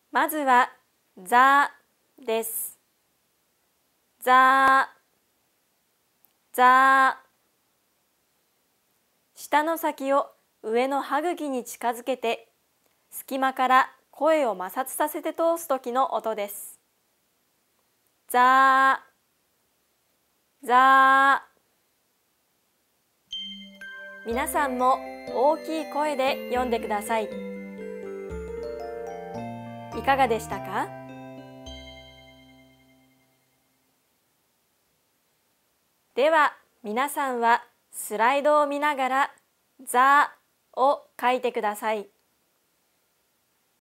まずはザです。ザザ舌の先を上の歯茎に近づけて、隙間から声を摩擦させて通す時の音です。ザザ皆さんも大きい声で読んでください。いかがでしたか？では皆さんはスライドを見ながらザを書いてください。